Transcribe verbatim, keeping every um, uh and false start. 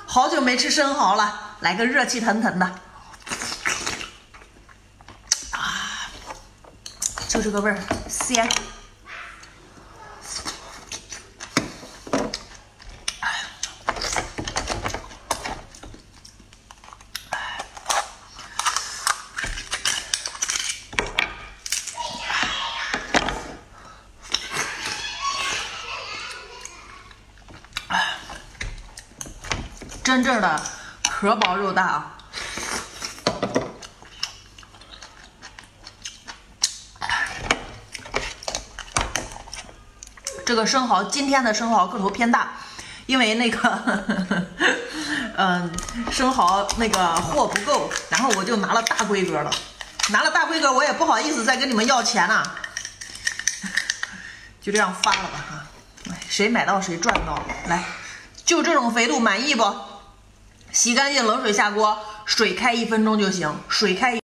好久没吃生蚝了，来个热气腾腾的。啊，就这个味儿，鲜。真正的壳薄肉大啊！这个生蚝，今天的生蚝个头偏大，因为那个，嗯，生蚝那个货不够，然后我就拿了大规格的，拿了大规格，我也不好意思再跟你们要钱了，就这样发了吧哈，谁买到谁赚到。来，就这种肥度满意不？洗干净，冷水下锅，水开一分钟就行，水开。